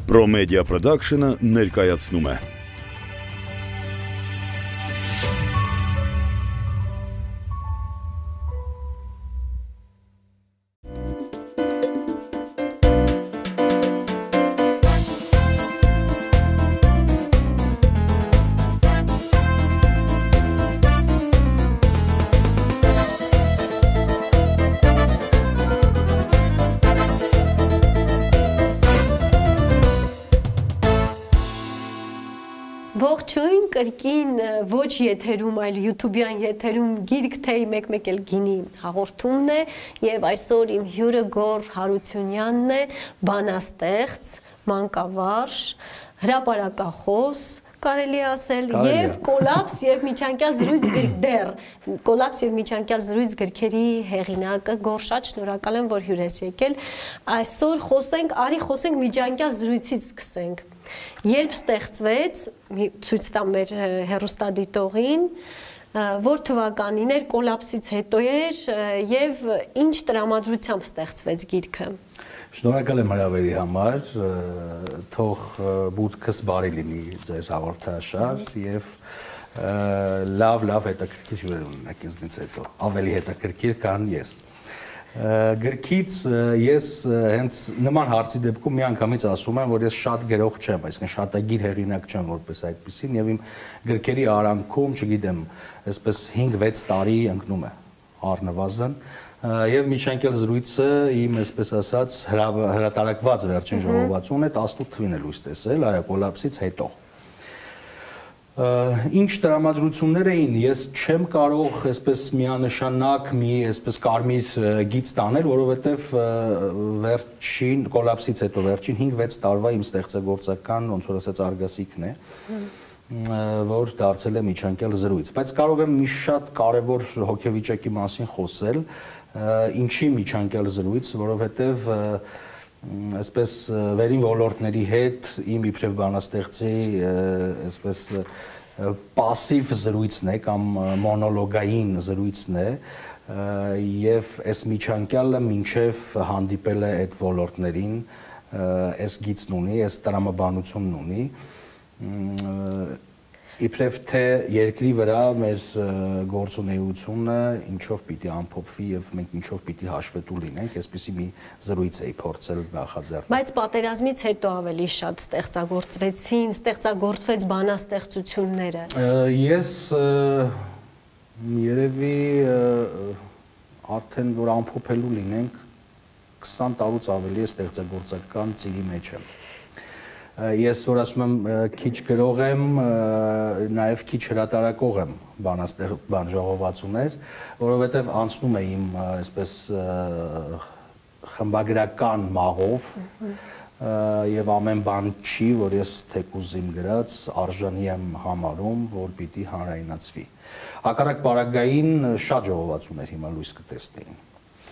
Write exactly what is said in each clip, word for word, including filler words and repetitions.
Promedia Production-ը ներկայացնում է։ Ողջույն, կրկին ոչ եթերում, այլ YouTube-յան եթերում գիրք թեյ մեկ-մեկ էլ գինի հաղորդումն է եւ այսօր իմ հյուրը Գոռ Հարությունյանն է, բանաստեղծ, մանկավարժ, հրապարակախոս, կարելի ասել, եւ կոլապս եւ միջանկյալ զրույց գրքեր, կոլապս եւ միջանկյալ զրույց գրքերի հեղինակը Գոռ, շատ շնորհակալ եմ, որ հյուր ես եկել։ Այսօր խոսենք, արի խոսենք միջանկյալ զրույցից սկսենք։ Երբ ստեղծվեց, ցույց տամ մեր հեռուստադիտողին, որ թվականին էր, կոլապսից հետո էր եւ ինչ տրամադրությամբ ստեղծվեց գիրքը։ Շնորհակալ եմ հրավերի համար, թող բուրդքս բարի լինի ձեր հաղորդաշար եւ լավ-լավ հետաքրքիր հյուրեր ունենաք ինձնից հետո, ավելի հետաքրքիր, քան ես։ Գրքից ես հենց նման հարցի դեպքում միանգամից ասում եմ, որ ես շատ գրող չեմ, այսինքն շատագիր հեղինակ չեմ որպես այդպեսին եւ իմ գրքերի արանքում, չգիտեմ, այսպես հինգ-վեց տարի ընկնում է առնվազն եւ միջանկյալ զրույցը իմ այսպես ասած հրատարակված վերջին ժողովածուն է տասնութ թվին է լույս տեսել, այո, կոլապսից հետո։ Ինչ տրամադրություններ էին, ես չեմ կարող այսպես միանշանակ մի այսպես կարմիր գիծ տանել, որովհետև վերջին կոլապսից հետո վերջին հինգ-վեց տարվա իմ ստեղծագործական, ոնց որ ասած, արգասիքն է, որ դարձել է միջանկյալ զրույց, բայց կարող եմ մի շատ կարևոր հոգեվիճակի մասին խոսել, ինչի միջանկյալ զրույց, որովհետև այսպես վերին ոլորտների հետ իմ իբրև բանաստեղծի այսպես պասիվ զրույցն է կամ մոնոլոգային զրույցն է եւ այս միջանկյալը մինչեւ հանդիպել է այդ ոլորտներին այս գիծն ունի, այս տրամաբանությունն ունի իբրև թե երկրի վրա մեր գործունեությունը ինչով պիտի ամփոփվի եւ մենք ինչով պիտի հաշվետու լինենք, այսպեսի մի զրույց էի փորձել նախաձեռնել։ Բայց պատերազմից հետո ավելի շատ ստեղծագործվեցին, ստեղծագործվեց բանաստեղծությունները։ Ես երևի արդեն որ ամփոփելու լինենք քսան տարուց ավելի է ստեղծագործական ծիրի մեջ եմ։ Ես որ ասում եմ քիչ գրող եմ, նաև քիչ հրատարակող եմ բան ժողովածուներ, որովհետև անցնում է իմ այսպես խմբագրական մաղով եւ ամեն բան չի, որ ես թեկուզ իմ գրած արժանի եմ համարում, որ պիտի հանրայնացվի։ Հակառակ պարագային շատ ժողովածուներ հիմա լույս կտեսնեին։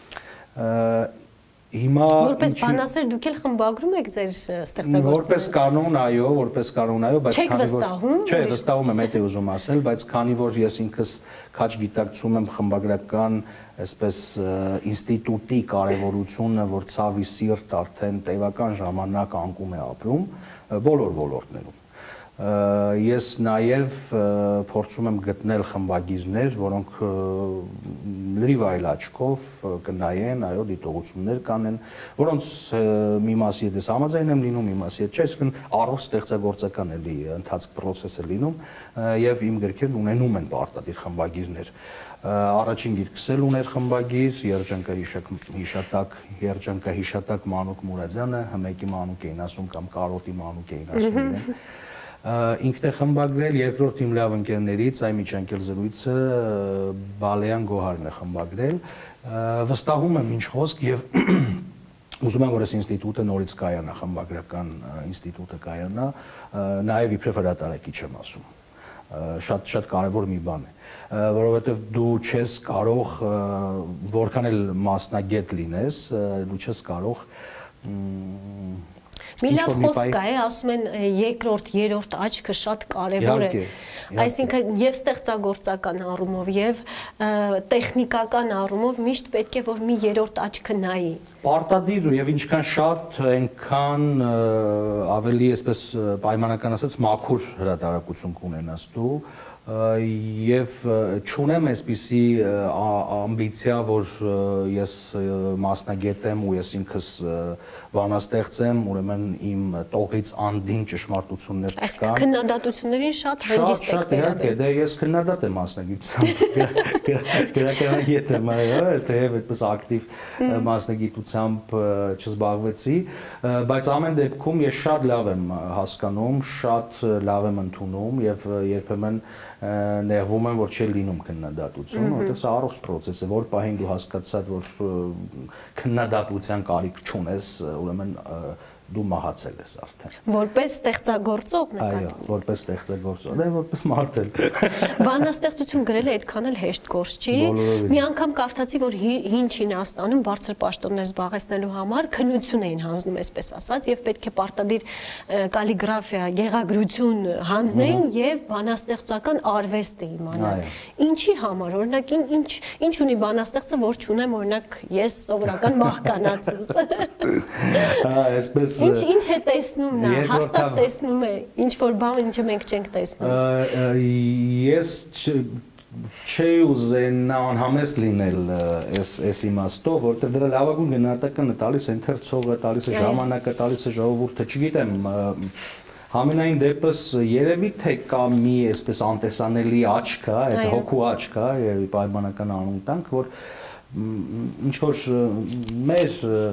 Որպես բանասեր դուք էլ խմբագրում եք ձեր ստեղծագործությունները։ Որպես կանոն, այո, որպես կանոն, այո, բայց չեք վստահում։ Չէ, վստահում եմ, այդ է ուզում ասել, բայց քանի որ ես ինքս քաչ գիտակցում եմ խմբագրական այսպես ինստիտուտի կարևորությունը, որ ցավի սիրտ արդեն տևական ժամանակ անկում է ապրում բոլոր ոլորտներում։ Ես նաև փորձում եմ գտնել խմբագիրներ, որոնք լրիվ այլ աչքով կնայեն, այո, դիտողություններ կանեն, որոնց մի մասի հետ ես համաձայն եմ լինում, մի մասի հետ չէ, այսինքն առողջ ստեղծագործական էլի ընթացք process է լինում եւ իմ գրքերն ունենում են պարտադիր խմբագիրներ։ Առաջին գիրքս էլ ուներ խմբագիր, երջանկահիշատակ, երջանկահիշատակ Մանուկ Մուրադյանը, հմեկի Մանուկ էին ասում կամ կարոտի Մանուկ էին ասում իրեն։ Ինքն է խմբագրել, երկրորդ իմ լավ ընկերներից այ միջանկյալ զրույցը Բալեյան Գոհարն է խմբագրել, վստահում եմ ինչ խոսք եւ ուզում եմ որ այս ինստիտուտը նորից կայանա, խմբագրական ինստիտուտը կայանա, նաեւ իբրև հրատարակիչ եմ ասում, շատ շատ կարեւոր մի բան է, որովհետեւ դու չես կարող, որքան էլ մասնագետ լինես, դու չես կարող Մի լավ խոսք կա է, ասում են երկրորդ, երրորդ աչքը շատ կարևոր է։ Այսինքն եւ ստեղծագործական առումով եւ տեխնիկական առումով միշտ պետք է որ մի երրորդ աչքը նայի։ Պարտադիր եւ ինչքան շատ, այնքան ավելի, այսպես պայմանական ասած, մաքուր հրատարակություն կունենաս դու եւ չունեմ այսպիսի ամբիցիա, որ ես մասնագետ եմ ու ես ինքս բանաստեղծ եմ, ուրեմն իմ տողից անդին ճշմարտություններ չկան։ Այսինքն քննադատություններին շատ հանգիստ եք վերաբերվում։ Դե ես քննադատ եմ մասնագիտությամբ, գրականագետ եմ, թեև այդպես ակտիվ մասնագիտությամբ չզբաղվեցի, բայց ամեն դեպքում ես շատ լավ եմ հասկանում, շատ լավ եմ ընդունում եւ երբեմն նեղվում եմ, որ չի լինում քննադատություն, որտեղ սա առողջ process է, որ պահին դու հասկացած, որ քննադատության կարիք չունես, ուրեմն դու մահացել ես արդեն։ Որպես ստեղծագործող նկատի։ Այո, որպես ստեղծագործող, դե որպես մարդ էլ։ Բանաստեղծություն գրելը այդքան էլ հեշտ գործ չի։ Մի անգամ կարդացի, որ հին Չինաստանում բարձր պաշտոններ զբաղեցնելու համար քննություն էին հանձնում, այսպես ասած, եւ պետք է պարտադիր կալիգրաֆիա, գեղագրություն հանձնեին եւ բանաստեղծական արվեստ է իմանալ։ Ինչի համար, օրինակ, ինչ ինչ ունի բանաստեղծը, որ չունեմ, օրինակ, ես սովորական մահկանացուս։ Այսպես Ինչ ինչ է տեսնում նա, հաստատ տեսնում է, ինչ որ բան, ինչը մենք չենք տեսնում։ Ես չի ուզենա անհամեստ լինել այս այս իմաստով, որտեղ դրա լավագույն գնահատականը տալիս է ընթերցողը, տալիս է ժամանակը, տալիս է ժողովուրդը, չգիտեմ, համենայն դեպս երևի թե կա մի այսպես անտեսանելի աչք, այդ հոգու աչք, երևի պայմանական անուն տանք, որ ինչ որ մեր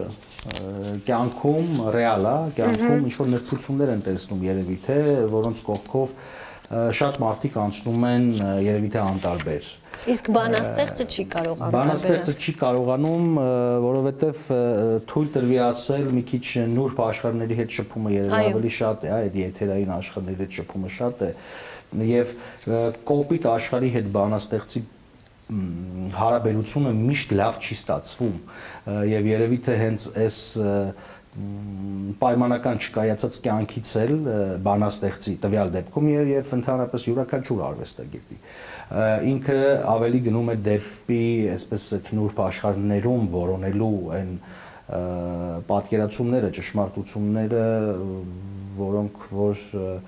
կյանքում ռեալ է, կյանքում ինչ որ նրբություններ են տեսնում երևի թե, որոնց կողքով շատ մարդիկ անցնում են երևի թե անտարբեր։ Իսկ բանաստեղծը չի կարող անտարբեր։ Բանաստեղծը չի կարողանում, որովհետև թույլ տրվի ասել մի քիչ նուրբ աշխարհների հետ շփումը երևի ավելի շատ է, այդ եթերային աշխարհների հետ շփումը շատ է, եւ կոպիտ աշխարհի հետ բանաստեղծի հարաբերությունը միշտ լավ չի ստացվում եւ երևի թե հենց այս պայմանական չկայացած կյանքից էլ բանաստեղծի տվյալ դեպքում եւ ընդհանրապես յուրաքանչյուր արվեստագետի ինքը ավելի գնում է դեպի այսպես նուրբ աշխարհներում որոնելու այն պատկերացումները, ճշմարտությունները, որոնք որ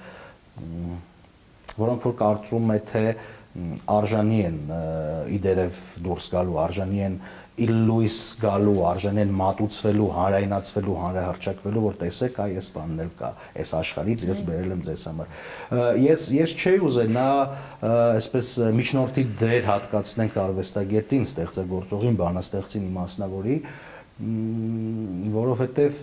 որոնք որ կարծում է թե արժանի են իդերև դուրս գալու, արժանի են իլույս գալու, արժանի են մատուցվելու, հանրայնացվելու, հանրահռչակվելու, որ տեսեք, այ այս բանն էլ կա, այս աշխարհից ես բերել եմ ձեզ համար։ Ես ես չէի ուզենա այսպես միջնորդի դեր հատկացնենք արվեստագետին, ստեղծագործողին, բանաստեղծին, իմաստնավորի, որովհետև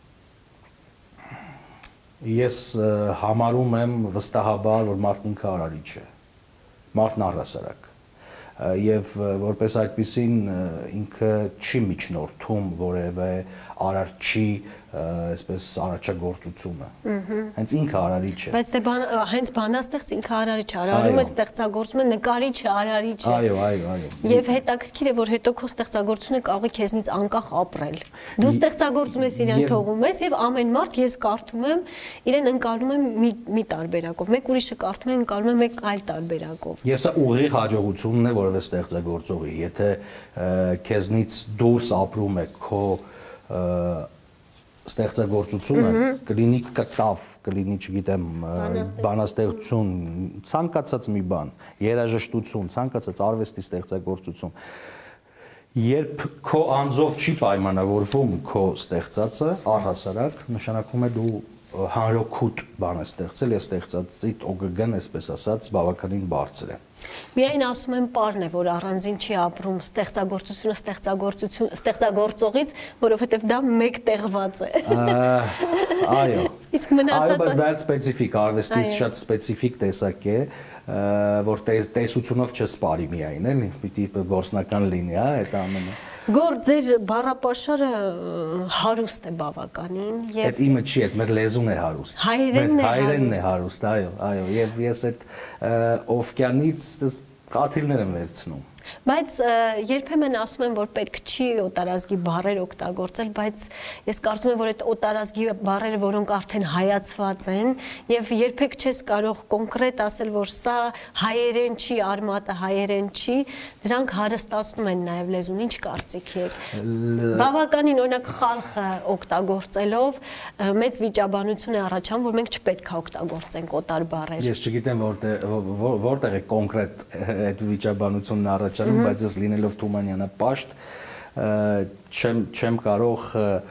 ես համարում եմ վստահաբար, որ մարդն ինքը արարիչ է, մարդն առհասարակ եւ որպես այդպիսին ինքը չի միջնորդում որևէ արարչի այսպես արարչագործությունը։ Հենց ինքը արարիչ է։ Բայց դե հենց բանաստեղծ ինքը արարիչ է, արարում է ստեղծագործումը, նկարիչը արարիչ է։ Այո, այո, այո։ Եւ հետաքրքիր է, որ հետո քո ստեղծագործությունը կարող է քեզնից անկախ ապրել։ Դու ստեղծագործում ես իրեն թողում ես եւ ամեն մարդ ես կարդում եմ, իրեն ընկալում եմ մի մի տարբերակով, մեկ ուրիշը կարդում է, ընկալում է մեկ այլ տարբերակով։ Ես ուղիղ հաջողությունն է որևէ ստեղծագործողի, եթե քեզնից դուրս ապրում է քո ստեղծագործությունը, կլինի կտավ, կլինի, չգիտեմ, բանաստեղծություն, ցանկացած մի բան, երաժշտություն, ցանկացած արվեստի ստեղծագործություն, երբ քո անձով չի պայմանավորվում քո ստեղծածը, առհասարակ նշանակում է դու հանրօգուտ բան է ստեղծել եւ ստեղծածիդ օգգն, այսպես ասած, բավականին բարձր է։ Միայն ասում եմ պարն է, որ առանձին չի ապրում ստեղծագործությունը ստեղծագործություն ստեղծագործողից, որովհետև դա մեկ տեղված է։ Այո։ Իսկ մնացածը այո, բայց դա սպეციფիկ արվեստից շատ սպეციფիկ տեսակ է, որ տեսությունով չսպարի միայն, էլի, պիտի գործնական լինի, հա, այդ ամենը։ Գոր ձեր բառապաշարը հարուստ է բավականին եւ Այդ իմը չի, այդ մեր լեզուն է հարուստ։ Հայերենն է հարուստ։ Հայերենն է հարուստ, այո, այո, եւ ես այդ օվկիանից կաթիլներ եմ վերցնում։ Բայց երբեմն ասում են, որ պետք չի օտարազգի բառեր օգտագործել, բայց ես կարծում եմ, որ այդ օտարազգի բառերը, որոնք արդեն հայացված են, եւ երբեք չես կարող կոնկրետ ասել, որ սա հայերեն չի, արմատը հայերեն չի, դրանք հարստացնում են նաեւ լեզուն։ Ինչ կարծիք եք։ Բավականին օրինակ խալխը օգտագործելով մեծ վիճաբանություն է առաջանում, որ մենք չպետք է օգտագործենք օտար բառեր։ Ես չգիտեմ որտեղ է կոնկրետ այդ վիճաբանությունն առաջանում, բայց ես լինելով Թումանյանը պաշտ չեմ կարող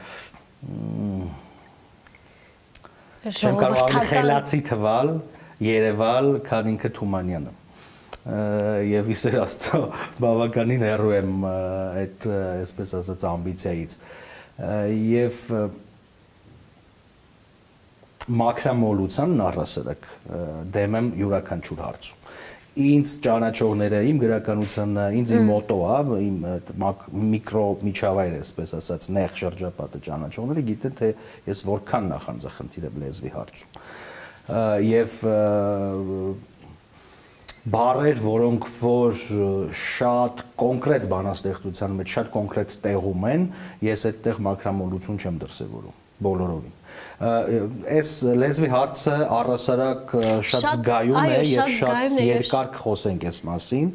չեմ կարող ավելի խելացի թվալ, երևալ, քան ինքը Թումանյանը։ Եվ իսեր Աստծո բավականին հեռու եմ այդ, այսպես ասած, ամբիցիայից։ Եվ մաքրամոլությանն առհասարակ դեմ եմ յուրաքանչյուր հարցում։ Ինձ ճանաչողները, իմ գրականությունը, ինձ իմ մոտո է, իմ միկրո միջավայր, այսպես ասած, նեղ շրջապատը ճանաչողները գիտեն, թե ես որքան նախանձախնդիր եմ լեզվի հարցում։ Եվ բառեր, որոնք որ շատ կոնկրետ բանաստեղծության մեջ շատ կոնկրետ տեղում են, ես այդտեղ մաքրամոլություն չեմ դրսևորում բոլորովին։ Այս լեզվի հարցը առհասարակ շատ զգայուն է եւ շատ երկար կխոսենք այս մասին։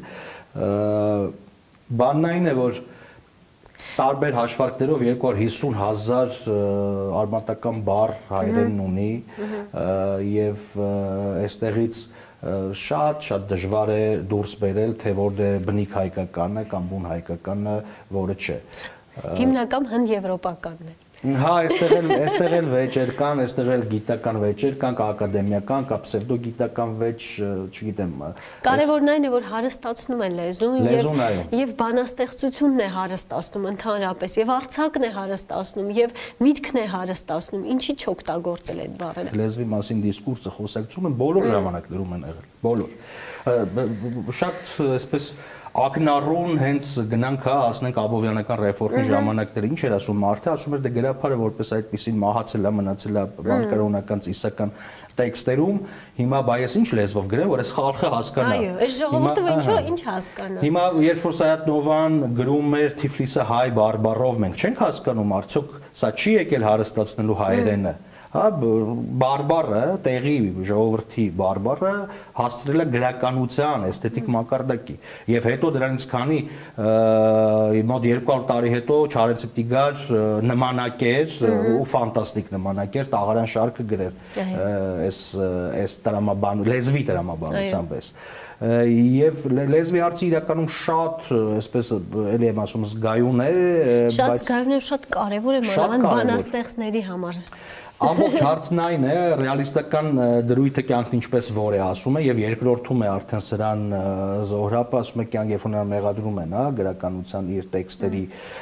Բանն այն է, որ տարբեր հաշվարկներով երկու հարյուր հիսուն հազար արմատական բառ հայերենն ունի եւ այստեղից շատ շատ դժվար է դուրս բերել, թե որը բնիկ հայկականն է կամ բուն հայկականը, որը չէ։ Հիմնական հնդեվրոպականն է։ Հա, այստեղ էլ վեճեր կան, այստեղ էլ գիտական վեճեր կան, կա ակադեմիական, կա պսևդոգիտական վեճ, չգիտեմ։ Կարևորն այն է, որ հարստացնում է լեզուն եւ բանաստեղծությունն է հարստացնում ընդհանրապես, եւ արձակն է հարստացնում, եւ միտքն է հարստացնում, ինչի չօգտագործել այդ բառերը։ Լեզվի մասին դիսկուրսը, խոսակցությունը բոլոր ժամանակներում են եղել, բոլոր։ Շատ այսպես ակնառուն հենց գնանք հա ասենք Աբովյանական ռեֆորմի ժամանակները ինչ էր ասում մարդը, ասում էր դե գրափարը որպես այդպեսին մահացել է, մնացել է բանկարոնական ծիսական տեքստերում, հիմա բայ ես ինչ լեզվով գրեմ, որ այս խալխը հասկանա։ Այո, այս ժողովուրդը ինչո ինչ հասկանա։ Հիմա երբ որ Սայաթ-Նովան գրում էր Թիֆլիսը հայ բարբառով, մենք չենք հասկանում, արդյոք սա չի եկել հարստացնելու հայերենը։ Հա, բարբառը, տեղի ժողովրդի բարբառը հասցրել է գրականության, էսթետիկ մակարդակի։ Եվ հետո դրանից քանի մոտ երկու հարյուր տարի հետո Չարենցև Տիգար նմանակեր ու ֆանտաստիկ նմանակեր տաղարան շարքը գրեր այս այս տրամաբան լեզվի տրամաբանության պես։ Եվ լեզվի հարցը իրականում շատ, այսպես էլի եմ ասում, զգայուն է, բայց շատ զգայուն է, շատ կարևոր է մանավանդ բանաստեղծների համար։ Ամբողջ հարցն այն է, ռեալիստական դրույթը կյանքն ինչպես որ է ասում է եւ երկրորդում է արդեն սրան Զոհրաբը, ասում է կյանք երբ որ նա մեղադրում են, հա, գրականության իր տեքստերի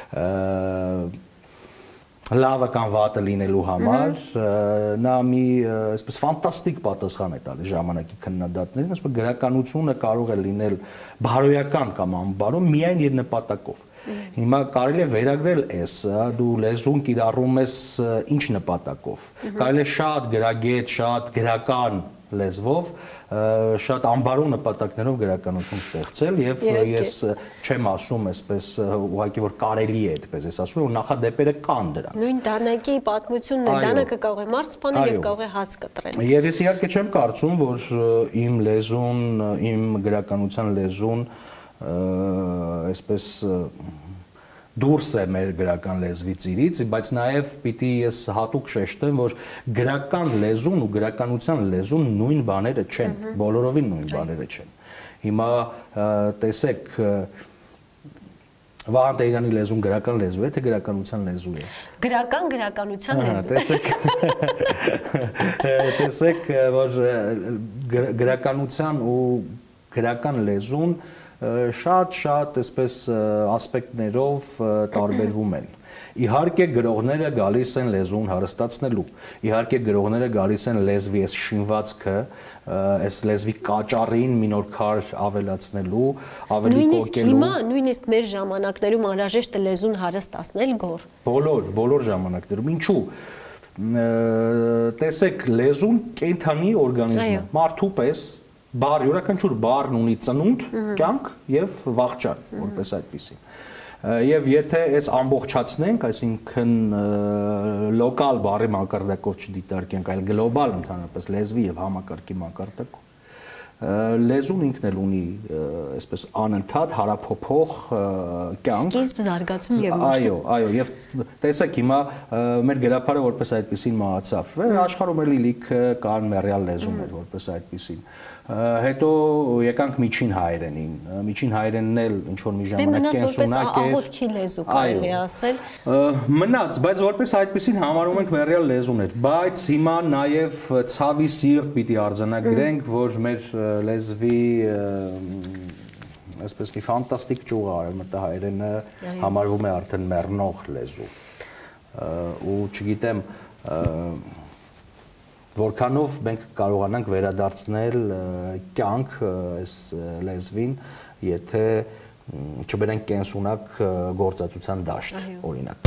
լավը կամ վատը լինելու համար, նա մի այսպես ֆանտաստիկ պատասխան է տալիս ժամանակի քննադատներին, ասում է գրականությունը կարող է լինել բարոյական կամ անբարո միայն իր նպատակով։ Հիմա կարելի է վերագրել էս, դու լեզուն կիրառում ես ինչ նպատակով։ Կարելի է շատ գրագետ, շատ գրական լեզվով, շատ անբարո նպատակներով գրականություն ստեղծել եւ ես չեմ ասում այսպես ուղղակի որ կարելի է այդպես, ես ասում եմ որ նախադեպերը կան դրանց։ Նույն դանակի պատմությունն է, դանակը կարող է մարդ սպանել եւ կարող է հաց կտրել։ Եվ ես իհարկե չեմ կարծում, որ իմ լեզուն, իմ գրականության լեզուն այսպես դուրս է մեր գրական լեզվի ծիրից, բայց նաև պիտի ես հատուկ շեշտեմ, որ գրական լեզուն ու գրականության լեզուն նույն բաները չեն, բոլորովին նույն բաները չեն։ Հիմա տեսեք, Վահան Տերյանի լեզուն գրական լեզու է, թե գրականության լեզու է։ Գրական գրականության լեզու։ Տեսեք, տեսեք, որ գրականության ու գրական լեզուն շատ-շատ այսպես ասպեկտներով տարբերվում են։ Իհարկե գրողները գալիս են լեզուն հարստացնելու, իհարկե գրողները գալիս են լեզվի այս շինվածքը, այս լեզվի կաճառին մի նոր քար ավելացնելու, ավելի կոկելու։ Նույնիսկ հիմա, նույնիսկ մեր ժամանակներում անհրաժեշտ է լեզուն հարստացնել գոր։ Բոլոր, բոլոր ժամանակներում, ինչու։ Տեսեք, լեզուն կենդանի օրգանիզմ է, մարդու պես բառ, յուրաքանչյուր բառն ունի ծնունդ, կյանք եւ վախճան, որպես այդպեսին։ Եվ եթե այս ամբողջացնենք, այսինքն լոկալ բառի մակարդակով չդիտարկենք, այլ գլոբալ ընդհանրապես լեզվի եւ համակարգի մակարդակով, լեզուն ինքն էլ ունի այսպես անընդհատ հարափոփող կյանք, սկիզբ, զարգացում եւ այո, այո, եւ տեսեք հիմա մեր գերափարը որպես այդպեսին մահացավ, աշխարհում էլի լիք կան մեռյալ լեզուներ որպես այդպեսին։ Հետո եկանք միջին հայերենին, միջին հայերենն էլ ինչ որ մի ժամանակ կենսունակ էր, աղոթքի լեզու կարելի ասել։ Մնաց, բայց որպես այդպեսին համարում ենք մեռյալ լեզուներ, բայց հիմա նաև ցավի սիրտ պիտի արձանագրենք, որ մեր լեզվի այսպես մի ֆանտաստիկ ճյուղ արևմտահայերենը համարվում է արդեն մեռնող լեզու։ Ու չգիտեմ որքանով մենք կարողանանք վերադարձնել կյանք այս լեզվին, եթե չբերենք կենսունակ գործածության դաշտ, օրինակ։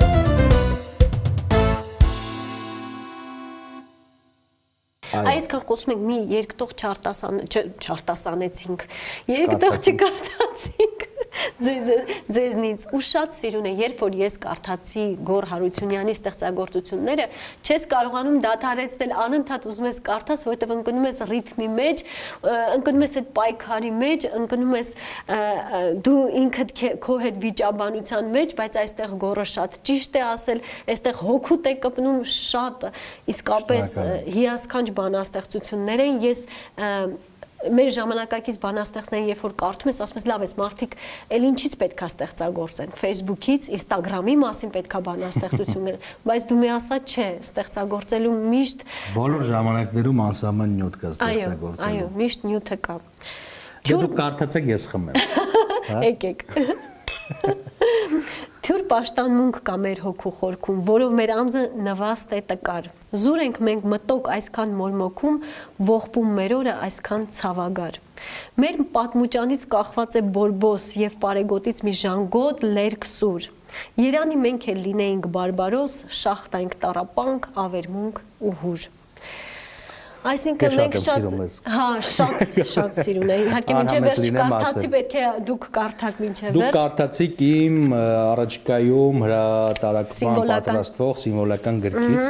Այսքան խոսում ենք մի երկտող չարտասանեցինք, երկտող չկարդացինք ձեզնից ու շատ սիրուն է, երբ որ ես կարդացի Գոռ Հարությունյանի ստեղծագործությունները, չես կարողանում դադարեցնել, անընդհատ ուզում ես կարդաս, որովհետև ընկնում ես ռիթմի մեջ, ընկնում ես այդ պայքարի մեջ, ընկնում ես դու ինքդ քո հետ վիճաբանության մեջ, բայց այստեղ Գոռը շատ ճիշտ է ասել, այստեղ հոգուտ է կպնում շատ իսկապես հիասքանչ բանաստեղծություններ են, ես մեր ժամանակակից բանաստեղծներին երբ որ կարդում ես, ասում ես լավ ես մարդիկ էլ ինչից պետքա ստեղծագործեն, Facebook-ից, Instagram-ի մասին պետքա բանաստեղծություններ, բայց դու մի ասա չէ, ստեղծագործելու միշտ բոլոր ժամանակներում անսահման նյութ կա ստեղծագործելու։ Այո, այո, միշտ նյութը կա։ Դուք կարդացեք, ես խմեմ։ Եկեք։ Թյուր պաշտանմունք կա մեր հոգու խորքում, որով մեր անձը նվաստ է տկար։ Զուր ենք մենք մտոք այսքան մորմոքում, ողբում մեր օրը այսքան ցավագար։ Մեր պատմուճանից կախված է բորբոս եւ պարեգոտից մի ժանգոտ լերկ սուր։ Երանի մենք էլ լինեինք բարբարոս, շախտայինք տառապանք, ավերմունք ու հուր։ Այսինքն մենք շատ, հա, շատ շատ սիրուն է։ Իհարկե մինչև վերջ կարդացի, պետք է դուք կարդաք մինչև վերջ։ Դուք կարդացիք իմ առաջիկայում հրատարակման պատրաստվող սիմվոլական գրքից։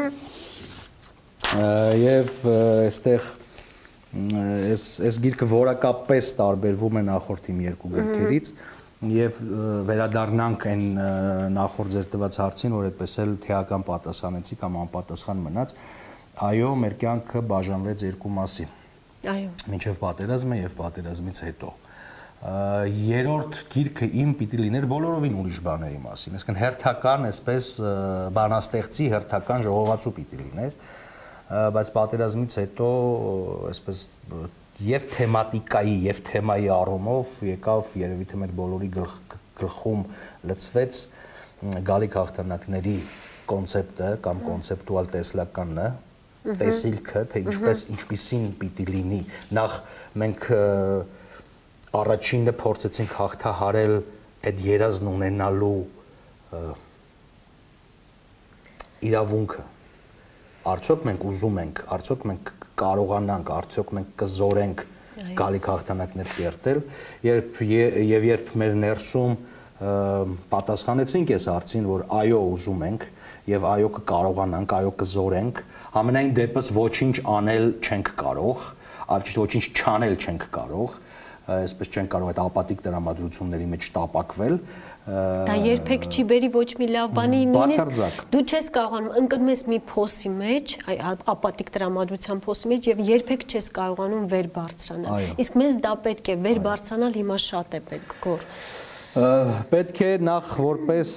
Եվ այստեղ այս այս գիրքը որակապես տարբերվում է նախորդ իմ երկու գրքերից եւ վերադառնանք այն նախորդ ձեր տված հարցին, որ այդպես էլ թեական պատասխանեցի կամ անպատասխան մնաց։ Այո, մեր կյանքը բաժանվեց երկու մասի։ Այո։ Մինչև պատերազմը եւ պատերազմից հետո։ Երրորդ գիրքը իմ պիտի լիներ բոլորովին ուրիշ բաների մասին, այսինքն հերթական, այսպես բանաստեղծի հերթական ժողովածու պիտի լիներ, բայց պատերազմից հետո այսպես եւ թեմատիկայի եւ թեմայի առումով եկավ երևի թե մեր բոլորի գլխում լցվեց գալիք հաղթանակների կոնցեպտը կամ կոնցեպտուալ տեսլականը, տեսիլքը, թե ինչպես ինչպիսին պիտի լինի։ Նախ մենք առաջինը փորձեցինք հաղթահարել այդ երազն ունենալու իրավունքը։ Արդյոք մենք ուզում ենք, արդյոք մենք կարողանանք, արդյոք մենք կզորենք գալիք հաղթանակներ կերտել, երբ եւ երբ մեր ներսում պատասխանեցինք այս հարցին, որ այո ուզում ենք եւ այո կկարողանանք, այո կզորենք, ամենայն դեպս ոչինչ անել չենք կարող, ճիշտ ոչինչ չանել չենք կարող, այսպես չենք կարող այդ ապատիկ տրամադրությունների մեջ տապակվել։ Դա երբեք չի բերի ոչ մի լավ բանի, նույնիսկ դու չես կարողանում ընկնում ես մի փոսի մեջ, ապատիկ տրամադրության փոսի մեջ եւ երբեք չես կարողանում վեր բարձրանալ։ Իսկ մեզ դա պետք է վեր բարձրանալ, հիմա շատ է պետք Գոռ։ Պետք է նախ որպես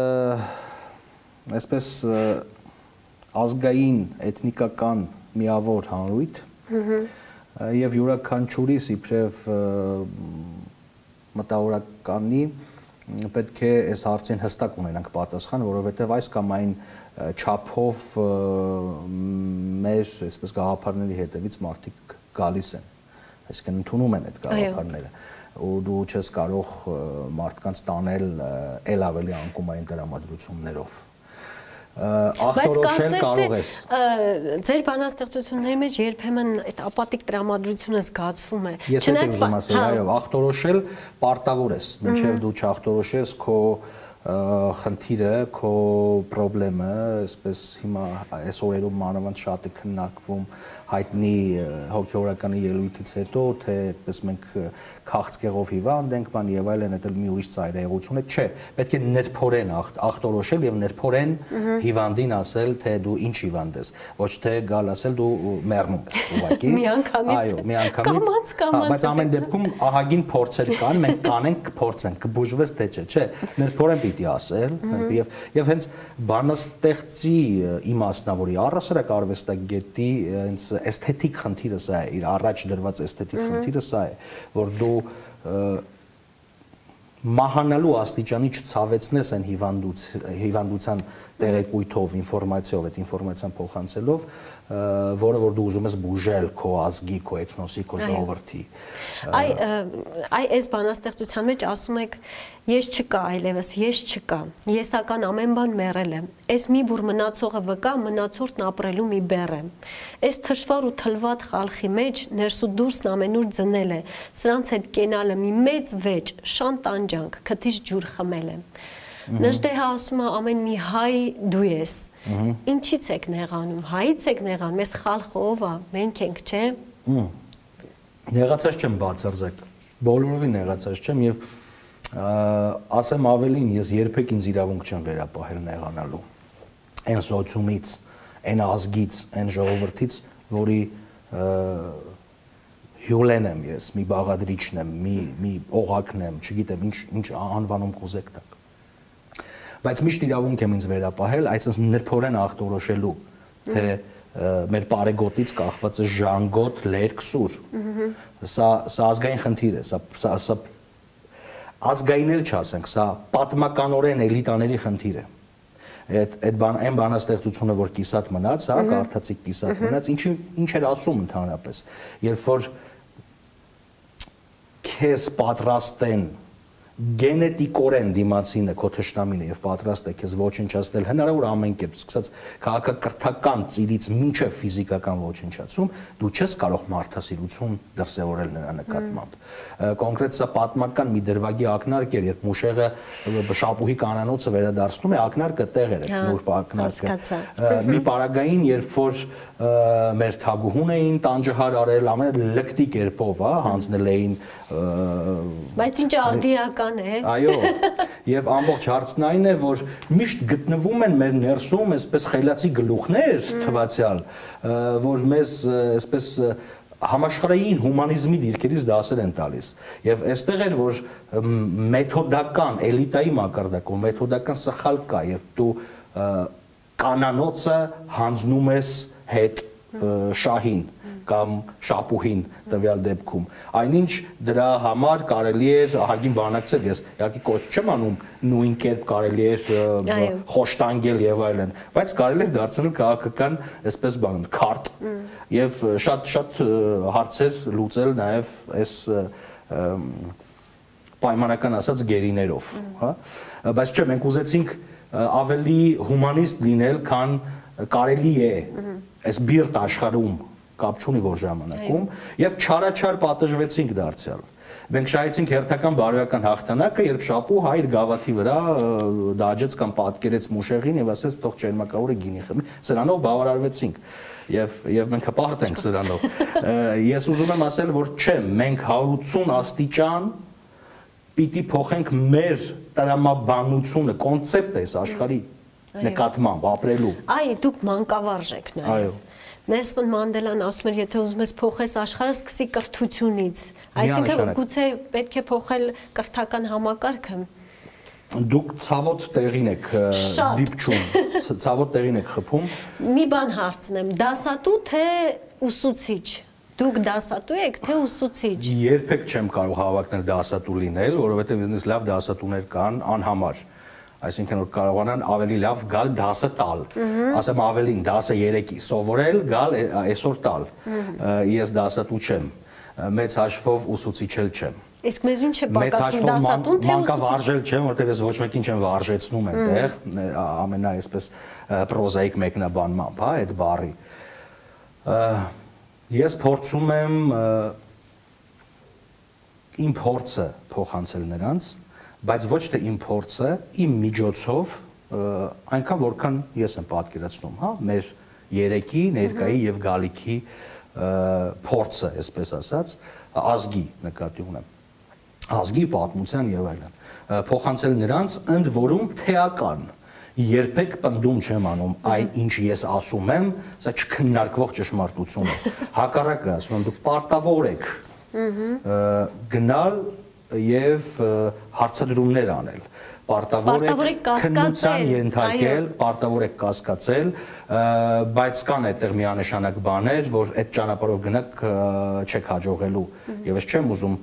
այսպես ազգային, էթնիկական միավոր հանրույթ եւ յուրաքանչյուրիս իբրև մտավորականի պետք է այս հարցին հստակ ունենանք պատասխան, որովհետեւ այս կամ այն չափով մեր այսպես գաղափարների հետևից մարդիկ գալիս են, այսինքն ընդունում են այդ գաղափարները, ու դու չես կարող մարդկանց տանել ել ավելի անկումային տրամադրություններով։ ախտորոշել կարող ես։ Ձեր բանաստեղծությունների մեջ երբեմն այդ ապատիկ տրամադրությունը զգացվում է։ Ես էլ ուզում ասել, այո, ախտորոշել պարտավոր ես, մինչև դու չախտորոշես քո խնդիրը, քո խնդրեմը, այսպես հիմա այս օրերում մանավանդ շատ է քննարկվում հայտնի հոգեորականի ելույթից հետո, թե այդպես մենք քաղցկեղով հիվանդ ենք, բան եւ այլն, դա մի ուրիշ ծայրահեղություն է, չէ, պետք է ներփորեն ախտորոշել եւ ներփորեն հիվանդին ասել, թե դու ինչ հիվանդ ես, ոչ թե գալ ասել դու մեռնում ես, ուղղակի։ Միանգամից։ Այո, միանգամից։ Բայց ամեն դեպքում ահագին փորձեր կան, մենք կանենք, կփորձենք, կբուժվես թե չէ, չէ, ներփորեն պիտի ասել եւ եւ հենց բանաստեղծի իմաստն է, որի առասարակ արվեստագետի հենց էսթետիկ խնդիրը սա է, իր առաջ դրված էսթետիկ խնդիրը սա է, որ դու մահանալու աստիճանի չցավեցնես այն հիվանդության տեղեկույթով, ինֆորմացիով, այդ ինֆորմացիան փոխանցելով, որը որ դու ուզում ես բուժել քո ազգի, քո էթնոսի, քո ժողովրդի։ Այ այ այս բանաստեղծության մեջ ասում եք, ես չկա այլևս, ես չկա, եսական ամեն բան մեռել է, այս մի բուր մնացողը վկա, մնացորդն ապրելու մի բեռ է, այս թշվառ ու թլված խալխի մեջ ներսու դուրսն ամենուր ձնել է, սրանց հետ կենալը մի մեծ վեճ, շան տանջանք, քթից ջուր խմել է։ Նժդեհը ասում է ամեն մի հայ դու ես, ինչից եք նեղանում, հայից եք նեղանում, ես խալխը ով է, մենք ենք, չէ։ Նեղացած չեմ բացարձակ, բոլորովին նեղացած չեմ եւ ասեմ ավելին, ես երբեք ինձ իրավունք չեմ վերապահել նեղանալու այն սոցիումից, այն ազգից, այն ժողովրդից, որի հյուլեն եմ ես, մի բաղադրիչն եմ, մի օղակն եմ, չգիտեմ ինչ անվանում կուզեք տակ։ Բայց միշտ իրավունք եմ ինձ վերապահել, այսինքն ներփորեն ախտորոշելու, թե մեր բարեգոտից կախված է ժանգոտ, լերկ, սուր։ Սա ազգային խնդիր է, սա ազգային էլ չասենք, սա պատմականորեն էլիտաների խնդիր է։ Այդ այն բանաստեղծությունը, որ կիսատ մնաց, հա, կարդացիք կիսատ մնաց, ինչ էր ասում ընդհանրապես, երբ որ քեզ պատրաստեն գենետիկորեն դիմացինը քո թշնամինը եւ պատրաստ է քեզ ոչնչացնել հնարավոր ամեն կերպ, սկսած քաղաքակրթական ծիրից մինչեւ ֆիզիկական ոչնչացում, դու չես կարող մարդասիրություն դրսևորել նրա նկատմամբ։ Կոնկրետ սա պատմական մի դրվագի ակնարկ էր, երբ Մուշեղը շապուհի կանանոցը վերադարձնում է, ակնարկը տեղեր է, նուրբ ակնարկը։ Մի պարագային, երբ որ մեր թագուհուն էին տանջահար արել, ամենը լկտի կերպով, հա, հանձնել էին։ Բայց ինչ արդիական է։ Այո, եւ ամբողջ հարցն այն է, որ միշտ գտնվում են մեր ներսում այսպես խելացի գլուխներ թվացial, որ մեզ այսպես համաշխարհային հումանիզմի դիրքերից դասեր են տալիս։ Եվ այստեղ էր, որ մեթոդական էլիտայի մակարդակով մեթոդական սխալ կա, եւ դու կանանոցը հանձնում ես հետ շահին կամ շապուհին տվյալ դեպքում։ Այնինչ դրա համար կարելի է ահագին բանակցել, ես իհարկե կոչ չեմ անում նույն կերպ կարելի է խոշտանգել եւ այլն, բայց կարելի է դարձնել քաղաքական այսպես բան քարտ եւ շատ շատ հարցեր լուծել նաեւ այս պայմանական ասած գերիներով, հա, բայց չէ, մենք ուզեցինք ավելի հումանիստ լինել, քան կարելի է այս բիրտ աշխարհում կապ չունի որ ժամանակում եւ չարաչար պատժվեցինք դարձյալ։ Մենք շահեցինք հերթական բարոյական հաղթանակը, երբ շապուհը իր գավաթի վրա դաջեց կամ պատկերեց Մուշեղին եւ ասեց թող ճերմակավորը գինի խմի, սրանով բավարարվեցինք եւ եւ մենք հպարտ ենք սրանով։ Ես ուզում եմ ասել, որ չէ, մենք հարյուրութ աստիճան պիտի փոխենք մեր տրամաբանությունը, կոնցեպտը այս աշխարհի նկատմամբ ապրելու։ Այ դուք մանկավարժ եք նաեւ։ Այո։ Նելսոն Մանդելան ասում էր, եթե ուզում ես փոխես աշխարհը, սկսի կրթությունից։ Այսինքն գուցե պետք է փոխել կրթական համակարգը։ Դուք ցավոտ տեղին եք դիպչում, ցավոտ տեղին եք խփում։ Մի բան հարցնեմ, դասատու թե ուսուցիչ։ Դուք դասատու եք թե ուսուցիչ։ Երբեք չեմ կարող հավակնել դասատու լինել, որովհետև ինձ լավ դասատուներ կան անհամար։ Այսինքն որ կարողանան ավելի լավ գալ դասը տալ, ասեմ ավելին դասը երեքի սովորել, գալ այսօր տալ։ Ես դասատու չեմ, մեծ հաշվով ուսուցիչ էլ չեմ։ Իսկ մեզ ինչ է պակասում դասատուն թե ուսուցիչ։ Մանկավարժել չեմ, որտեղ ես ոչ մեկին չեմ վարժեցնում այնտեղ, ամենա այսպես պրոզայիկ մեկնաբանմամբ, հա, այդ բառի։ Ես փորձում եմ իմ փորձը փոխանցել նրանց, բայց ոչ թե իմ փորձը, իմ միջոցով, այնքան որքան ես եմ պատկերացնում, հա, մեր երեքի, ներկայի եւ գալիքի փորձը, այսպես ասած, ազգի նկատի ունեմ, ազգի պատմության եւ այլն, փոխանցել նրանց, ընդ որում թեական, երբեք պնդում չեմ անում, այն ինչ ես ասում եմ, սա չքննարկվող ճշմարտություն է, հակառակը ասում եմ, դուք պարտավոր եք գնալ եւ հարցադրումներ անել, պարտավոր եք քննության ենթարկել, պարտավոր եք կասկածել, բայց կան այդտեղ միանշանակ բաներ, որ այդ ճանապարհով գնաք չեք հաջողելու եւ ես չեմ ուզում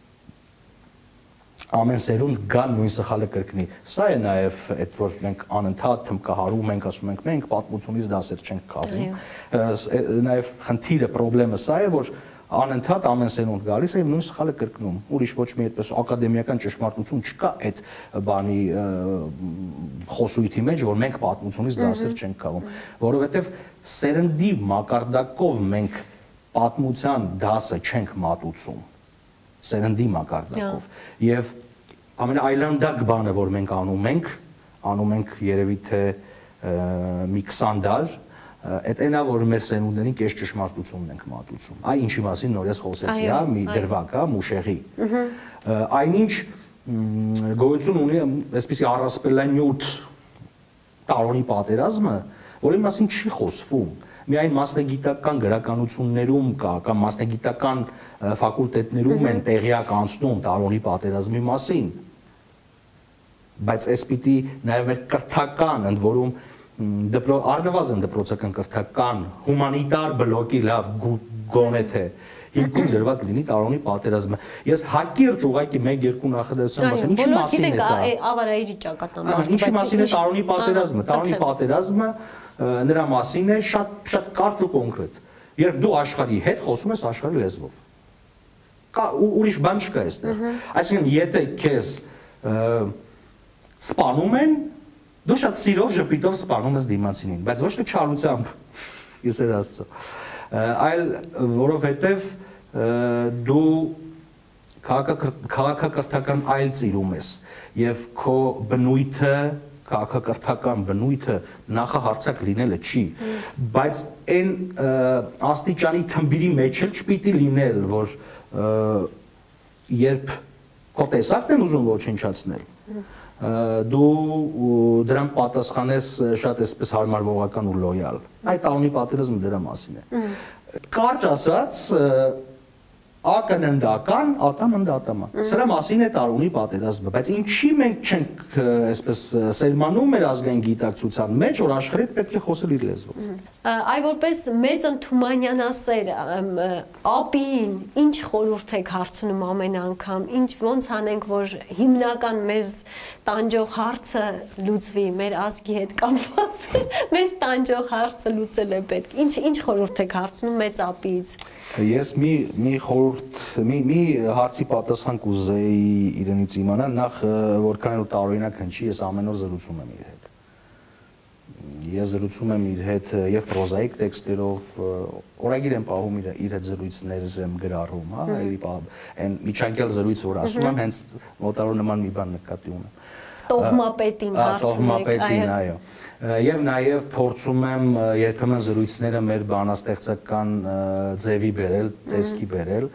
ամեն սերունդ գան նույն սխալը կրկնի։ Սա է նաեւ այդ որ մենք անընդհատ թմկահարում ենք, ասում ենք մենք պատմությունից դասեր չենք քաղում։ Նաեւ խնդիրը, խնդրեմը սա է, որ անընդհատ ամեն սերունդ գալիս է եւ նույն սխալը կրկնում։ Ուրիշ ոչ մի այդպես ակադեմիական ճշմարտություն չկա այդ բանի խոսույթի մեջ, որ մենք պատմությունից դասեր չենք քաղում, որովհետեւ սերնդի մակարդակով մենք պատմության դասը չենք մատուցում, սերնդի մակարդակով եւ ամենաայլանդակ բանը, որ մենք անում ենք, անում ենք երևի թե մի քսան դար, այդ այնա, որ մեր սերունդներին կես ճշմարտությունն ենք մատուցում։ Այ ինչի մասին նորից խոսեցի, հա, մի դրվագ, հա, մուշեղի։ Այնինչ գոյություն ունի այսպիսի առասպելանյութ տարոնի պատերազմը, որի մասին չի խոսվում։ Միայն մասնագիտական գրականություններում կա, կամ մասնագիտական ֆակուլտետներում են տեղյակ անցնում տարոնի պատերազմի մասին։ Բայց այս պիտի նաև մեր կրթական, ընդ որում առնվազն դպրոցական կրթական հումանիտար բլոկի լավ գոնե թե հիմքում դրված լինի տարոնի պատերազմը։ Ես հակիրճ ուղղակի մեկ-երկու նախադասության մասին, ինչի մասին է սա։ Ավարայիրի ճակատամարտ, ինչի մասին է տարոնի պատերազմը։ Տարոնի պատերազմը նրա մասին է շատ շատ կարճ ու կոնկրետ։ Երբ դու աշխարհի հետ խոսում ես աշխարհի լեզվով, ուրիշ բան չկա այստեղ։ Այսինքն, եթե քեզ սպանում են, դու շատ սիրով ժպիտով սպանում ես դիմացինին, բայց ոչ թե չարությամբ, իսեր Աստծո, այլ որովհետև դու քաղաքակրթական այլ ծիրում ես եւ քո բնույթը, քաղաքակրթական բնույթը նախահարցակ լինելը չի, բայց այն աստիճանի թմբիրի մեջ էլ չպիտի լինել, որ երբ քո տեսակն են ուզում ոչնչացնել, դու դրան պատասխանես շատ այսպես հարմարվողական ու լոյալ։ Այդ տարոնի պատերազմը դրա մասին է։ Կարճ ասած, ակննդական, ատամնդատամա։ Սրա մասին է տարոնի պատերազմը, բայց ինչի մենք չենք այսպես սերմանում մեր ազգային գիտակցության մեջ, որ աշխարհը պետք է խոսել իր լեզվով։ Այ որպես մեծ ընդհումանյանասեր ապին ինչ խորհուրդ եք հարցնում ամեն անգամ, ինչ ոնց անենք, որ հիմնական մեզ տանջող հարցը լուծվի, մեր ազգի հետ կապված, մեզ տանջող հարցը լուծել է պետք։ Ինչ ինչ խորհուրդ եք հարցնում մեծ ապից։ Ես մի մի խորհուրդ մի մի հարցի պատասխան կուզեի իրենից իմանալ, նախ որքան էլ տարօրինակ հնչի, ես ամեն օր զրուցում եմ իր հետ։ Ես զրուցում եմ իր հետ եւ պրոզայիկ տեքստերով, օրագիր եմ պահում իր իր հետ զրույցներ եմ գրառում, հա, այն միջանկյալ զրույցը, որ ասում եմ, հենց մոտարոր նման մի բան նկատի ունեմ։ Տոհմապետին հարցում եք, այո։ այո։ Եվ նաև փորձում եմ երբեմն զրույցները մեր բանաստեղծական ձևի բերել, տեսքի բերել։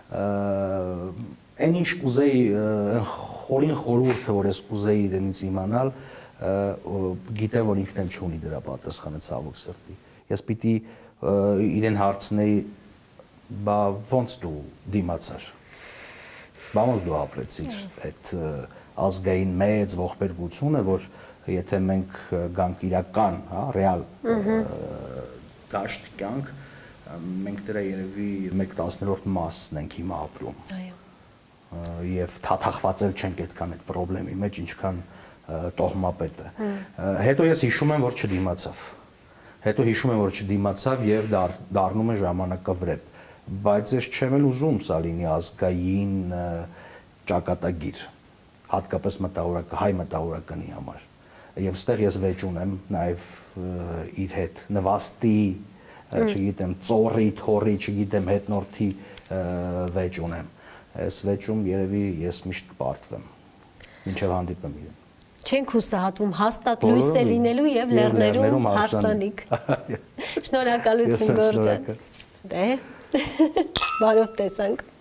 Այն ինչ կուզեի խորին խորհուրդը, որ ես կուզեի իրենից իմանալ, գիտեմ, որ ինքն էլ չունի դրա պատասխանը, ցավոք սրտի։ Ես պիտի իրեն հարցնեի, բա ոնց դու դիմացար։ Բա ոնց դու ապրեցիր այդ ազգային մեծ ողբերգությունը, որ եթե մենք գանք իրական, հա, ռեալ դաշտ կյանք, մենք դրա երևի մեկ տասներորդ մասն ենք հիմա ապրում։ Այո։ Եվ թաթախված էլ չենք այդքան այդ խնդրի մեջ, ինչքան տոհմապետը։ Հետո ես հիշում եմ, որ չդիմացավ։ Հետո հիշում եմ, որ չդիմացավ եւ դառնում է ժամանակավրեպ։ Բայց ես չեմ էլ ուզում սա լինի ազգային ճակատագիր, հատկապես մտավորական, հայ մտավորականի համար։ Եվ ստեղ ես վեճ ունեմ նաև իր հետ նվաստի, չգիտեմ, ծորի, թորի, չգիտեմ, հետնորդի վեճ ունեմ։ Այս վեճում երևի ես միշտ կպարտվեմ, մինչև հանդիպեմ իրեն։ Չենք հուսահատվում հաստատ լույս է լինելու եւ լեռներում հարսանիք։ Շնորհակալություն Գորջան։ Դե, բարով տեսանք։